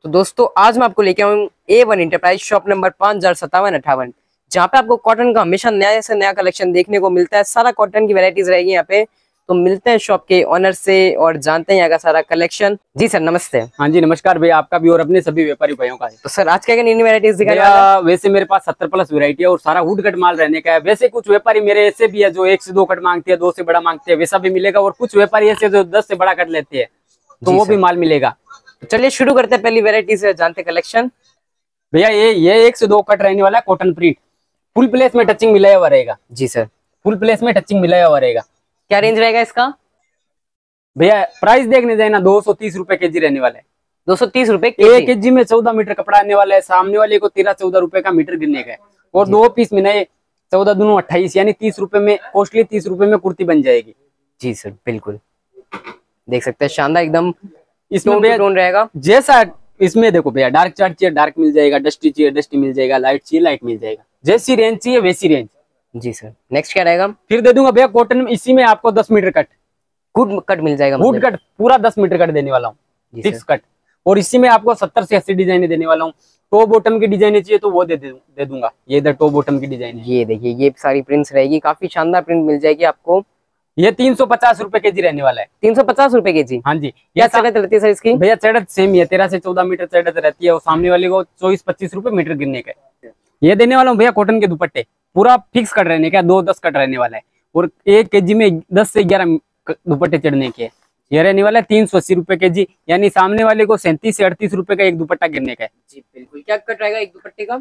तो दोस्तों आज मैं आपको लेके आऊँ A1 इंटरप्राइज शॉप नंबर 505758, जहाँ पे आपको कॉटन का हमेशा नया से नया कलेक्शन देखने को मिलता है। सारा कॉटन की वैरायटीज रहेगी यहाँ पे। तो मिलते हैं शॉप के ऑनर से और जानते हैं यहाँ का सारा कलेक्शन। जी सर नमस्ते। हाँ जी नमस्कार भैया, आपका भी और अपने सभी व्यापारी भाइयों का है। तो सर आज क्या नई वैरायटीज दिखाई? वैसे मेरे पास 70+ वैरायटी है और सारा वुड कट माल रहने का है। वैसे कुछ व्यापारी मेरे ऐसे भी है जो 1 से 2 कट मांगते हैं, 2 से बड़ा मांगते हैं, वैसा भी मिलेगा। और कुछ व्यापारी ऐसे जो 10 से बड़ा कट लेते हैं तो वो भी माल मिलेगा। तो चलिए शुरू करते हैं पहली वैरायटी से, जानते कलेक्शन। भैया ये 1 से 2 कट रहने वाला है। कॉटन प्रिंट फुल प्लेस में टचिंग मिलाया हुआ रहेगा। जी सर, फुल प्लेस में टचिंग मिलाया हुआ रहेगा। क्या रेंज रहेगा इसका? भैया प्राइस देखने जाए ना 230 रुपए केजी रहने वाला है। 230 रुपए 1 केजी में 14 मीटर कपड़ा आने वाला है। सामने वाले को 13-14 रुपए का मीटर गिरने का है। और 2 पीस में नए 14 दूनो 28 यानी 30 रुपए में कॉस्टली 30 रुपए में कुर्ती बन जाएगी। जी सर बिल्कुल, देख सकते हैं शानदार एकदम इसमें टोन रहेगा। जैसा इसमें देखो भैया, डार्क चार्ट चाहिए डार्क मिल जाएगा, डस्टी चाहिए डस्टी मिल जाएगा, लाइट चाहिए लाइट मिल जाएगा। जैसी रेंज चाहिए वैसी रेंज। जी सर, नेक्स्ट क्या रहेगा? फिर दे दूंगा भैया कॉटन में, इसी में आपको 10 मीटर कट वुड कट मिल जाएगा। वुड कट पूरा 10 मीटर कट देने वाला हूँ, फिक्स कट। और इसी में आपको 70 से 80 डिजाइने देने वाला हूँ। टॉप बॉटम की डिजाइने चाहिए तो वो दे दूंगा। ये इधर टॉप बॉटम की डिजाइन है। ये देखिए ये सारी प्रिंट्स रहेगी, काफी शानदार प्रिंट मिल जाएगी आपको। ये 350 रुपए केजी रहने वाला है। 350 रुपए केजी? हाँ जी। क्या चढ़त रहती है सर इसकी? भैया चढ़त सेम ही है, 13 से 14 मीटर चढ़त रहती है। और सामने वाले को 24-25 रुपए मीटर गिरने का है। ये देने वाला हूँ भैया कॉटन के दुपट्टे, पूरा फिक्स कट रहने का, 2-10 कट रहने वाला है। और 1 केजी में 10 से 11 दुपट्टे चढ़ने के। ये रहने वाला है 380 रुपए केजी, यानी सामने वाले को 37 से 38 रुपए का एक दुपट्टा गिरने का है। जी बिल्कुल। क्या कट रहेगा एक दुपट्टे का?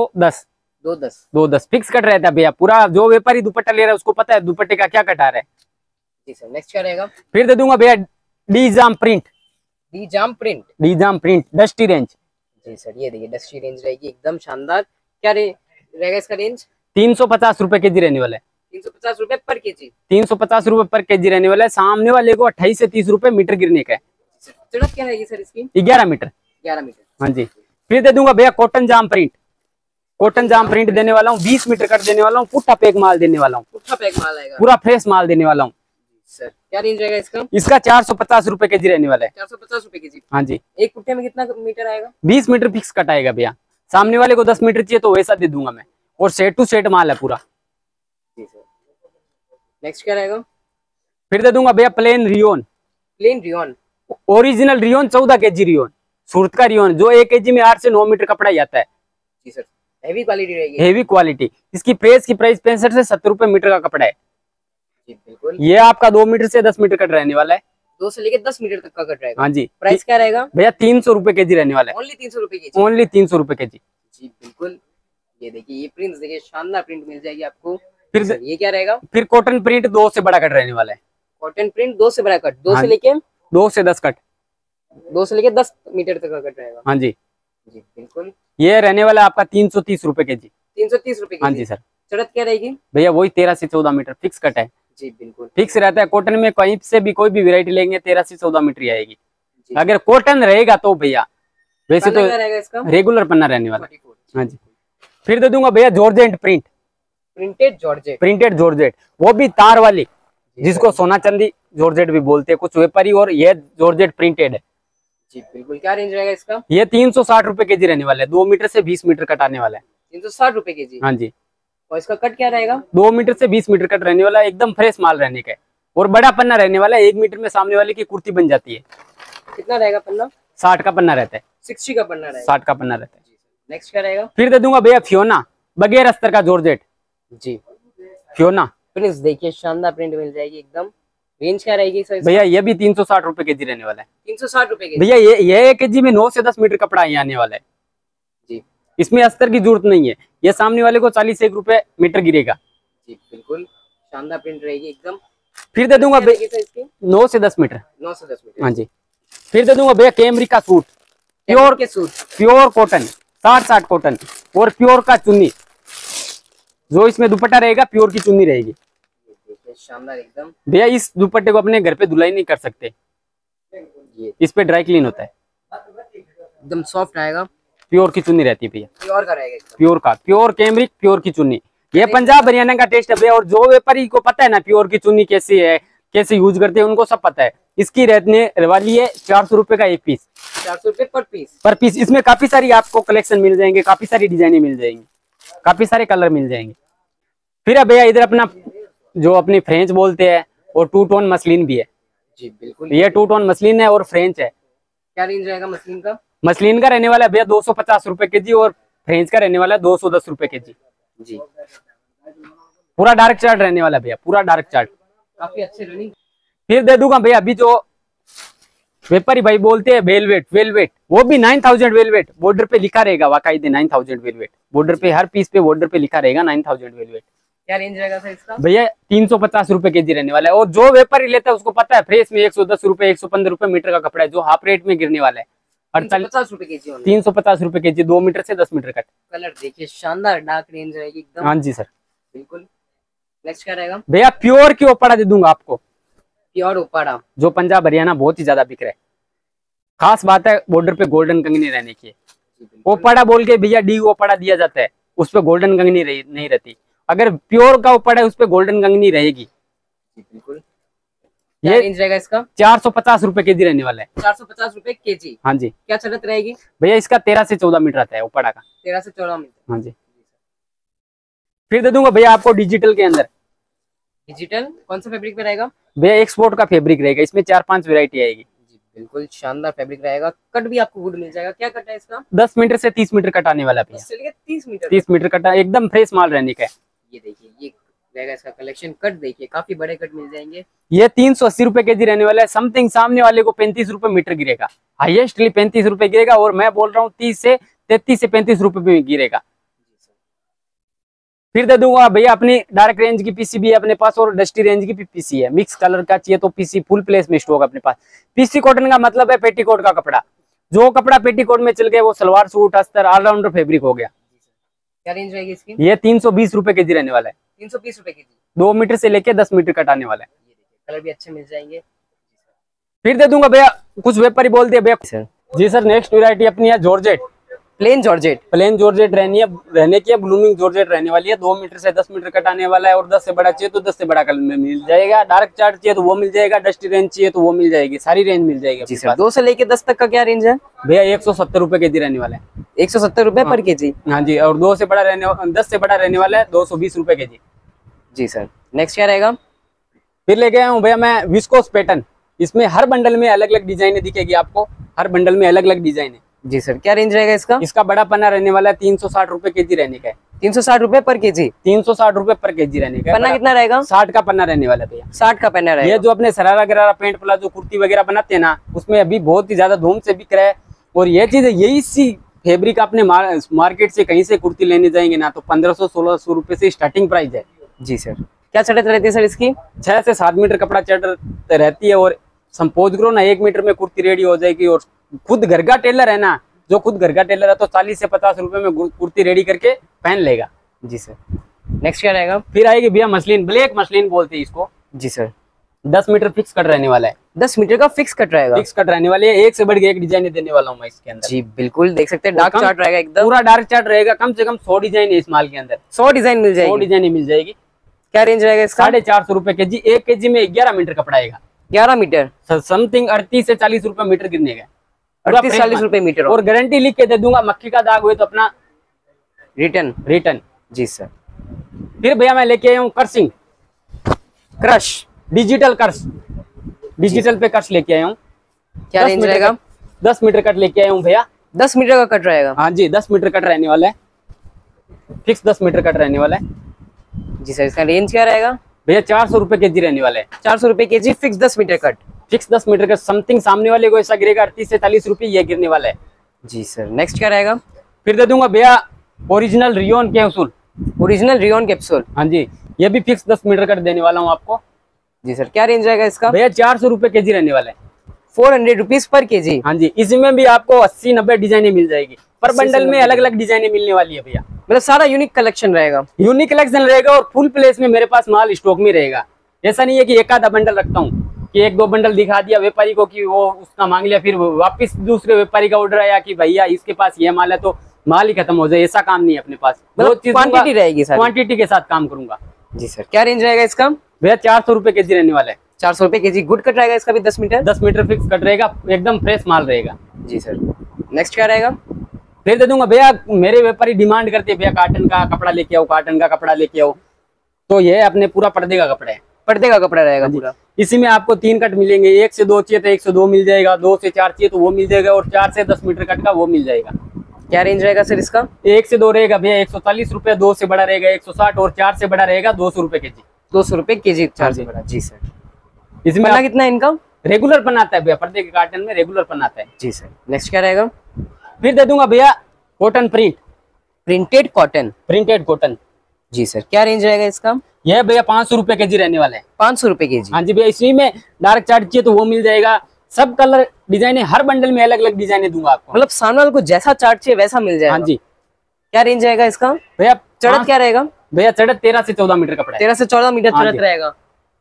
210 फिक्स कट रहता है भैया। पूरा जो व्यापारी दुपट्टा ले रहा है उसको पता है दुपट्टे का क्या कट आ रहा है। जी सर, नेक्स्ट क्या रहेगा? फिर दे दूंगा भैया डी-जाम प्रिंट। डी-जाम प्रिंट डस्टी रेंज। जी सर, ये देखिए डस्टी रेंज रहेगी एकदम शानदार। क्या रहेगा इसका रेंज? 350 रुपए केजी रहने वाला है। 350 रुपए पर केजी? 350 रुपए पर केजी रहने वाला है। सामने वाले को 28 से 30 रुपए मीटर गिरने का है। चढ़त क्या रहेगी सर इसकी? 11 मीटर। 11 मीटर। हाँ जी। फिर दे दूंगा भैया कॉटन जाम प्रिंट। कॉटन जाम प्रिंट देने वाला हूँ, 20 मीटर कट देने वाला हूँ, पुट्ठा पैक माल देने वाला हूँ। पुट्ठा पैक माल आएगा, पूरा फ्रेश माल देने वाला हूँ। सर क्या रेंज रहेगा इसका? इसका 450 रुपए केजी रहने वाला है। 450 रुपए केजी? हाँ जी। एक पुट्ठे में कितना मीटर आएगा? 20 मीटर फिक्स कट आएगा भैया। सामने वाले को 10 मीटर चाहिए तो वैसा दे दूंगा मैं। और सेट टू सेट माल है पूरा। जी सर, नेक्स्ट क्या रहेगा? फिर दे दूंगा भैया plain rayon. Original rayon 14 KG rayon, Surat का रियोन, जो 1 केजी में 8 से 9 मीटर कपड़ा जाता है। जी सर, हेवी क्वालिटी रहेगी। Heavy quality. इसकी प्राइस 65 से 70 रुपए मीटर का कपड़ा है। जी बिल्कुल। ये आपका 2 मीटर से 10 मीटर कट रहने वाला है। 2 से लेकर 10 मीटर तक का कट रहेगा। हाँ जी। प्राइस क्या रहेगा? भैया 300 रुपए केजी रहने वाला है। ओनली 300 रुपए केजी? ओनली 300 रुपए केजी। जी बिल्कुल। ये देखिए ये प्रिंट देखिए, शानदार प्रिंट मिल जाएगी आपको। फिर ये क्या रहेगा? फिर कॉटन प्रिंट 2 से बड़ा कट रहने वाला है। कॉटन प्रिंट 2 से बड़ा कट, 2 से लेके 2 से 10 कट, 2 से लेके 10 मीटर तक का कट रहेगा। हाँ जी। जी बिल्कुल। ये रहने वाला आपका 330 रुपए केजी। 330 रुपए केजी? हाँ जी सर। चढ़त क्या रहेगी? भैया वही 13 से 14 मीटर फिक्स कट है। जी बिल्कुल, फिक्स रहता है। कॉटन में कहीं से भी कोई भी वैरायटी लेंगे 13 से 14 मीटर ही आएगी। अगर कॉटन रहेगा तो भैया, वैसे तो इसका रेगुलर पन्ना रहने वाला। हाँ जी। फिर दे दूंगा भैया जॉर्जेट प्रिंट। प्रिंटेड जॉर्जेट, वो भी तार वाली, जिसको सोना चांदी जॉर्जेट भी बोलते हैं कुछ व्यापारी। और ये जॉर्जेट प्रिंटेड है। जी बिल्कुल। क्या रेंज रहेगा इसका? ये 360 रुपए केजी रहने वाला है। 2 मीटर से 20 मीटर कट आने वाला है। 360 रुपए केजी? हाँ जी। और इसका कट क्या रहेगा? 2 मीटर से 20 मीटर कट रहने वाला है। एकदम फ्रेश माल रहने का है। और बड़ा पन्ना रहने वाला है। 1 मीटर में सामने वाले की कुर्ती बन जाती है। कितना रहेगा पन्ना? 60 का पन्ना रहता है। 60 का पन्ना रहेगा? 60 का पन्ना रहता है। नेक्स्ट क्या रहेगा? फिर दे दूंगा भैया फियोना बगैर अस्तर का जॉर्जेट। जी फियोना प्रिंट देखिए, शानदार प्रिंट मिल जाएगी एकदम। रेंज क्या रहेगी सर? भैया ये भी 360 रुपए केजी रहने वाला है। 360 रुपए केजी? भैया ये 1 केजी में 9 से 10 मीटर कपड़ा ही आने वाला है। जी, इसमें अस्तर की जरूरत नहीं है। ये सामने वाले को 41 रुपए मीटर गिरेगा। जी बिल्कुल, शानदार प्रिंट रहेगी एकदम। फिर दे दूंगा 9 से 10 मीटर। 9 से 10 मीटर? हाँ जी। फिर दे दूंगा भैया कैमरी का सूट, प्योर कॉटन, 60 कॉटन और प्योर का चुन्नी। जो इसमें दुपट्टा रहेगा प्योर की चुन्नी रहेगी। शानदार एकदम। भैया इस दुपट्टे को अपने घर पे धुलाई नहीं कर सकते, इस पे ड्राई क्लीन होता है। एकदम सॉफ्ट आएगा। प्योर की चुन्नी रहती है भैया। प्योर का रहेगा? प्योर कैमरिक प्योर की चुन्नी। ये पंजाब हरियाणा का टेस्ट है भैया। और जो व्यापारी को पता है ना प्योर की चुन्नी कैसी है, कैसे यूज करते हैं, उनको सब पता है। इसकी रहने वाली है 400 रुपए का एक पीस। 400 रुपए पर पीस। पर पीस। इसमें काफी सारी आपको कलेक्शन मिल जाएंगे, काफी सारी डिजाइने मिल जाएंगी, काफी सारे कलर मिल जाएंगे। फिर अब भैया इधर अपना जो अपनी फ्रेंच बोलते हैं और टू टोन मसलिन भी है। जी बिल्कुल, ये टू टोन मसलिन है और फ्रेंच है। क्या रेंज रहेगा मसलिन का? मसलिन का रहने वाला है भैया 250 रुपए के जी और फ्रेंच का रहने वाला है 210 रुपए के जी। जी पूरा डार्क चार्ट रहने वाला है भैया, पूरा डार्क चार्ट। काफी अच्छे रनिंग। फिर दे दूंगा भैया अभी जो व्यापारी भाई बोलते हैं वेलवेट, वेलवेट वो भी 9000 वेलवेट बॉर्डर पे लिखा रहेगा, वाकायदे 9000 वेलवेट बॉर्डर पे, हर पीस पे बॉर्डर पे लिखा रहेगा 9000 वेलवेट। क्या रेंज रहेगा सर इसका? भैया 350 रुपए के जी रहने वाला है। और जो व्यापारी लेता है उसको पता है फ्रेश में 110 रुपए 115 रुपए मीटर का कपड़ा है, जो हाफ रेट में गिरने वाला है। 350 रुपए के जी। 350 रुपए के जी, 2 मीटर से 10 मीटर कट। कलर देखिए शानदार डार्क रेंज रहेगी एकदम। हाँ जी सर। बिल्कुल। नेक्स्ट क्या रहेगा? भैया प्योर की ओपाड़ा दे दूंगा आपको, प्योर ओपाड़ा, जो पंजाब हरियाणा बहुत ही ज्यादा बिक रहा है। खास बात है बॉर्डर पे गोल्डन कंगनी रहने की। ओपाड़ा बोल के भैया डी ओपाड़ा दिया जाता है, उस पे गोल्डन कंगनी नहीं रहती। अगर प्योर का ओपाड़ा है उस पे गोल्डन कंगनी रहेगी। बिल्कुल। क्या रेंज रहेगा इसका? 450 रुपए के जी रहने वाला है। 450 रुपए के जी। हाँ जी। क्या चलत रहेगी? भैया इसका 13 से 14 मीटर आता है ओपाड़ा का। 13 से 14 मीटर। हाँ जी। फिर दे दूंगा भैया आपको डिजिटल के अंदर। डिजिटल कौन सा फैब्रिक पे रहेगा? भैया एक्सपोर्ट का फैब्रिक रहेगा, इसमें 4-5 वैरायटी आएगी। जी बिल्कुल शानदार फैब्रिक रहेगा। कट भी आपको गुड मिल जाएगा। क्या कट है इसका? 10 मीटर से 30 मीटर कट आने वाला भैया। 30 मीटर। 30 मीटर कटा, एकदम फ्रेश माल रहने का है। ये देखिए, ये रहेगा इसका कलेक्शन। कट देखिए, काफी बड़े कट मिल जाएंगे। ये 380 रुपए के जी रहने वाला है। समथिंग सामने वाले को 35 रुपए मीटर गिरेगा, हाईएस्टली 35 रुपए गिरेगा, और मैं बोल रहा हूँ 30 से 33 से 35 रुपए में गिरेगा। फिर दे दूंगा भैया अपनी डार्क रेंज की पीसी भी है अपने पास, और डस्टी रेंज की भी पीसी है। मिक्स कलर का चाहिए तो पीसी फुल प्लेस में स्टॉक अपने पास। पीसी कॉटन का मतलब है पेटीकोट का कपड़ा। जो कपड़ा पेटीकोट में चल गया वो सलवार सूट अस्तर ऑलराउंडर फैब्रिक हो गया। क्या रेंज रहेगी इसकी? ये 320 रुपए के जी रहने वाला है। 320 रुपए के जी। 2 मीटर से लेके 10 मीटर कटाने वाला है। ये देखिए, कलर भी अच्छे मिल जाएंगे। फिर दे दूंगा भैया, कुछ व्यापारी बोलते हैं भैया। Sir ji sir, next variety अपनी है georgette. Plain georgette. Plain georgette रहने की है, ब्लूमिंग जॉर्जेट रहने वाली है। 2 मीटर से 10 मीटर कटाने वाला है, और 10 से बड़ा चाहिए तो 10 से बड़ा कलर में मिल जाएगा। डार्क चार्ट चाहिए तो वो मिल जाएगा, डस्टी रेंज चाहिए तो वो मिल जाएगी, सारी रेंज मिल जाएगी। जी सर, 2 से लेके 10 तक का क्या रेंज है? भैया 170 रुपए के जी रहने वाला है। 170 रुपए पर के जी। हाँ जी, और 10 से बड़ा रहने वाला है 220 रुपए के जी। जी सर। नेक्स्ट क्या रहेगा? फिर लेके आया हूँ भैया मैं विस्कोस पैटर्न। इसमें हर बंडल में अलग अलग डिजाइन दिखेगी आपको, हर बंडल में अलग अलग डिजाइन है। जी सर, क्या रेंज रहेगा इसका? इसका बड़ा पन्ना रहने वाला है 360 रुपए के जी रहने का है। 360 रुपए पर के जी। 360 रुपए पर के जी रहने का है। पन्ना कितना रहेगा? 60 का पन्ना रहने वाला है भैया। 60 का पन्ना रहेगा। ये जो अपने सरारा गरारा पैंट प्लाजो कुर्ती वगैरह बनाते हैं ना, उसमें अभी बहुत ही ज्यादा धूम से बिक रहा है। और ये चीज यही सी फैब्रिक अपने मार्केट से कहीं से कुर्ती लेने जाएंगे ना तो 1500-1600 रुपए से स्टार्टिंग प्राइस है। जी सर। क्या चढ़त रहती है सर इसकी? 6 से 7 मीटर कपड़ा चढ़ रहती है। और संपोज करो ना 1 मीटर में कुर्ती रेडी हो जाएगी। और खुद घर का टेलर है ना, जो खुद घर का टेलर है तो 40 से 50 रुपए में कुर्ती रेडी करके पहन लेगा। जी सर। नेक्स्ट क्या रहेगा? फिर आएगी भैया मसलिन, ब्लैक मसलिन बोलते हैं इसको। जी सर। 10 मीटर फिक्स कट रहने वाला है। 10 मीटर का फिक्स कट रहेगा। फिक्स कट रहने वाले है। एक से बढ़ के एक डिजाइन देने वाला हूँ मैं इसके अंदर। जी बिल्कुल, देख सकते हैं डार्क चार्ट रहेगा एकदम। पूरा डार्क चार्ट रहेगा। कम से कम 100 डिजाइन है इस माल के अंदर। 100 डिजाइन मिल 100 जाएगी। डिजाइन मिल जाएगी। क्या रेंज रहेगा इसका? 450 रुपए के जी। 1 के जी में 11 मीटर कपड़ा आएगा। 11 मीटर। समथिंग 38 से 40 रुपए मीटर गिरने का। 38-40 रुपए मीटर। और गारंटी लिख के दे दूंगा, मक्खी का दाग हुए तो अपना रिटर्न। जी सर। फिर भैया मैं लेके आया हूँ crushing crush, digital crush. Digital पे कर्स लेके आया हूँ। क्या रेंज रहेगा? 10 मीटर कट लेके आया हूँ भैया। 10 मीटर का कट रहेगा। हाँ जी, 10 मीटर कट रहने वाला है। फिक्स 10 मीटर कट रहने वाला है। जी सर, इसका रेंज क्या रहेगा? भैया 400 रुपए के जी रहने वाला है। 400 रुपए के जी, fix 10 metre cut. Fix 10 metre का। समथिंग सामने वाले को ऐसा गिरेगा 38 से 40 रुपए ये गिरने वाला है। जी सर। नेक्स्ट क्या रहेगा? फिर दे दूंगा भैया original rayon capsule. Original rayon capsule. हाँ जी, ये भी फिक्स 10 मीटर कट देने वाला हूँ आपको। जी सर। क्या रेंज रहेगा इसका? भैया 400 रुपए के जी रहने वाला है। 400 रुपीज पर के जी। हाँ जी, इसमें भी आपको 80-90 डिजाइने मिल जाएगी। पर बंडल में अलग अलग डिजाइने मिलने वाली है भैया। मतलब सारा यूनिक कलेक्शन रहेगा। यूनिक कलेक्शन रहेगा और फुल प्लेस में मेरे पास माल स्टॉक में रहेगा। ऐसा नहीं है कि एक आधा बंडल रखता हूँ कि 1-2 बंडल दिखा दिया व्यापारी को कि वो उसका मांग लिया, फिर वापस दूसरे व्यापारी का ऑर्डर आया कि भैया इसके पास ये माल है तो माल ही खत्म हो जाए। ऐसा काम नहीं है अपने पास। मतलब क्वांटिटी रहेगी सर। क्वांटिटी के साथ काम करूंगा। जी सर। क्या रेंज रहेगा इसका? भैया 400 रुपए के जी रहने वाला है। 400 रुपए केजी। गुड कट रहेगा इसका भी 10 मीटर। 10 मीटर फिक्स कट रहेगा, एकदम फ्रेश माल रहेगा। जी सर। नेक्स्ट क्या रहेगा? फिर दे दूंगा भैया, मेरे व्यापारी डिमांड करते हैं भैया काटन का कपड़ा लेके आओ, काटन का कपड़ा लेके आओ, तो ये अपने पूरा पर्दे का कपड़ा है। पर्दे का कपड़ा रहेगा पूरा। इसी में आपको 3 कट मिलेंगे, 1 से 2 चाहिए तो 1 से 2 मिल जाएगा, 2 से 4 चाहिए तो वो मिल जाएगा, और 4 से 10 मीटर कट का वो मिल जाएगा। क्या रेंज रहेगा सर इसका? 1 से 2 रहेगा भैया 140 रुपए, 2 से बड़ा रहेगा 160, और 4 से बड़ा रहेगा 200 रुपए केजी। 200 रुपए केजी 4 से बड़ा। जी सर। इसमें पन्ना कितना है इनका? रेगुलर पन आता है भैया, पर्दे के काटन में रेगुलर पन आता है। जी सर। नेक्स्ट क्या रहेगा? फिर दे दूंगा भैया cotton print, printed cotton. Printed cotton. जी सर। क्या रेंज रहेगा इसका? यह भैया 500 रुपए केजी रहने वाला है। 500 रुपए केजी। हाँ जी भैया, इसी में डार्क चार्ट चाहिए तो वो मिल जाएगा, सब कलर डिजाइन है, हर बंडल में अलग अलग डिजाइन दूंगा आपको। मतलब सामने वाले को जैसा चार्ट चाहिए वैसा मिल जाएगा। हाँ जी। क्या रेंज रहेगा इसका? भैया चढ़त क्या रहेगा? भैया चढ़त 13 से 14 मीटर कपड़ा है। 13 से 14 मीटर हाँ चढ़त जी। रहेगा।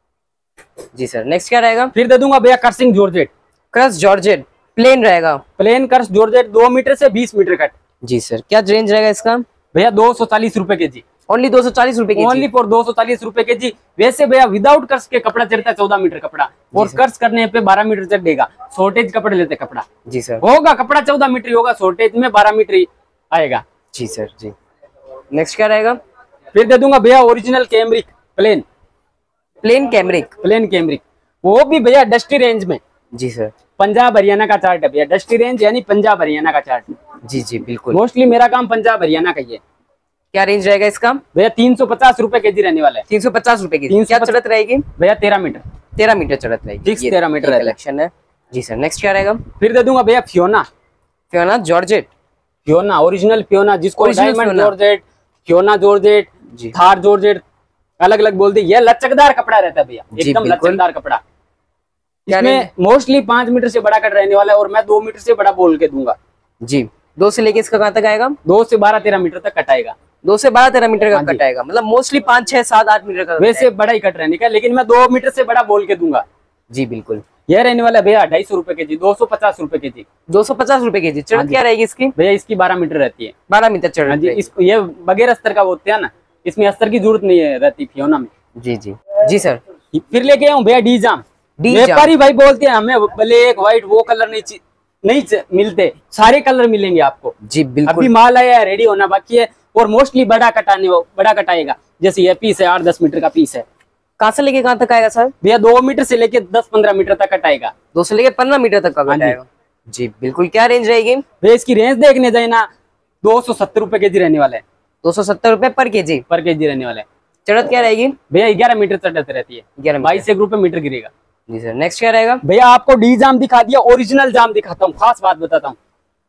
जी सर। नेक्स्ट क्या रहेगा? फिर दे दूंगा भैया crushing georgette, crush georgette, plain रहेगा। प्लेन कर्स जॉर्जेट 2 मीटर से 20 मीटर कट। जी सर। क्या रेंज रहेगा इसका? भैया 240 रुपए केजी, ओनली 240 रुपए केजी। ओनली फॉर 240 रुपए केजी। वैसे भैया विदाउट कर्स के कपड़ा चढ़ता है 14 मीटर कपड़ा, और कर्स करने पे 12 मीटर चढ़ेगा। शॉर्टेज कपड़े लेते कपड़ा। जी सर। होगा कपड़ा 14 मीटर ही होगा, शॉर्टेज में 12 मीटर ही आएगा। जी सर। जी। नेक्स्ट क्या रहेगा? फिर दे दूंगा भैया original cambric plain, plain cambric. Plain cambric, वो भी भैया डस्टी रेंज में। जी सर। पंजाब हरियाणा का चार्ट है भैया, डस्टी रेंज यानी पंजाब हरियाणा का चार्ट। जी जी बिल्कुल। मोस्टली मेरा काम पंजाब हरियाणा का ही है। क्या रेंज रहेगा इसका? भैया 350 रुपए केजी रहने वाला है। 350 रुपए केजी। क्या 350 चढ़त रहेगी? भैया 13 मीटर, 13 मीटर चढ़त रहेगी। फिक्स 13 मीटर कलेक्शन है। जी सर। नेक्स्ट क्या रहेगा? फिर दे दूंगा भैया Fiona, Fiona georgette. Fiona original Fiona, जिसको Original diamond Fiona. Georgette, Fiona georgette, जी। थार जॉर्जेट अलग अलग बोलते हैं। यह लचकदार कपड़ा रहता है भैया, जी, एकदम बिल्कुल। लचकदार कपड़ा। क्या इसमें मोस्टली 5 मीटर से बड़ा कट रहने वाला है, और मैं 2 मीटर से बड़ा बोल के दूंगा। जी। 2 से लेके इसका कहाँ तक आएगा? 2 से 12-13 मीटर तक कट आएगा। 2 से 12-13 मीटर का हाँ जी। कट आएगा। मतलब मोस्टली 5, 6, 7, 8 मीटर का। वैसे बड़ा ही कट रहने का, लेकिन मैं 2 मीटर से बड़ा बोल के दूंगा। जी बिल्कुल। यह रहने वाला है भैया 250 रुपए केजी, 250 रुपए केजी। 250 रुपए केजी। हाँ चढ़त जी। क्या रहेगी इसकी? भैया इसकी 12 मीटर रहती है। 12 मीटर हाँ चढ़त जी। रहेगी। इसको ये बगैर अस्तर का बोलते हैं ना, इसमें अस्तर की जरूरत नहीं है रहती फियोना में। जी जी। जी सर। फिर लेके आऊं भैया डी जाम। डी जाम। व्यापारी भाई बोलते हैं हमें ब्लैक व्हाइट वो कलर नहीं मिलते, सारे कलर मिलेंगे आपको। जी बिल्कुल। अभी माल आया है, रेडी होना बाकी है, और मोस्टली बड़ा कटाएगा। जैसे ये पीस है 8-10 मीटर का पीस है। कहाँ से लेके कहाँ तक आएगा सर? भैया 2 मीटर से लेके 10-15 मीटर तक कटाएगा। 2 से लेके 15 मीटर तक का हाँ कट जी। आएगा। जी बिल्कुल। क्या रेंज रहेगी? भैया इसकी रेंज देखने जाए ना, 270 रुपए केजी रहने वाला है, 270 रुपए पर केजी। पर केजी रहने वाला है। चढ़त क्या रहेगी? भैया 11 मीटर चढ़त रहती है, 11 मीटर। 22 रुपए मीटर गिरेगा। जी सर। नेक्स्ट क्या रहेगा? भैया आपको डी जाम दिखा दिया, ओरिजिनल जाम दिखाता हूँ, खास बात बताता हूँ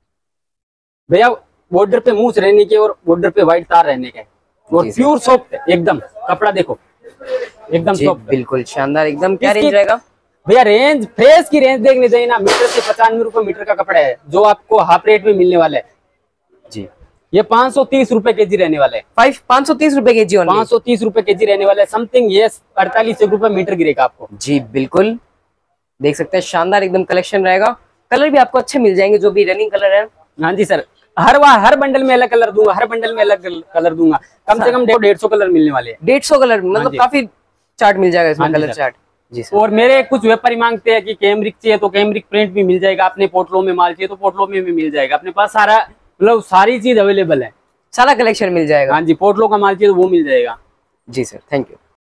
भैया। बॉर्डर पे मूछ रहने के और बॉर्डर पे व्हाइट तार रहने के, और जी सर। प्योर सॉफ्ट है एकदम कपड़ा, देखो एकदम जी सॉफ्ट। बिल्कुल शानदार एकदम। क्या इसकी- रेंज रहेगा? भैया रेंज फ्रेश की रेंज देखने जाइए ना, मीटर से 95 रुपए मीटर का कपड़ा है, जो आपको हाफ रेट में मिलने वाला है। जी। ये 530 रुपए केजी रहने वाला है। 530 रुपए केजी ओनली। 530 रुपए केजी रहने वाला है समथिंग। ये 48 रुपए मीटर गिरेगा आपको। जी बिल्कुल। देख सकते हैं शानदार एकदम कलेक्शन रहेगा। कलर भी आपको अच्छे मिल जाएंगे, जो भी रनिंग कलर है। हाँ जी सर। हर बंडल में अलग कलर दूंगा, हर बंडल में अलग कलर दूंगा। कम से कम 150 कलर मिलने वाले हैं। 150 कलर, हाँ मतलब जी। काफी चार्ट मिल जाएगा इसमें, हाँ जी कलर सर। चार्ट। जी सर। और मेरे कुछ व्यापारी मांगते हैं कि कैमरिक चाहिए तो कैमरिक प्रिंट भी मिल जाएगा, अपने पोटलों में माल चाहिए तो पोटलों में भी मिल जाएगा। अपने पास सारा मतलब सारी चीज अवेलेबल है। सारा कलेक्शन मिल जाएगा। हाँ जी। पोटलों का माल चाहिए तो वो मिल जाएगा। जी सर। Thank you.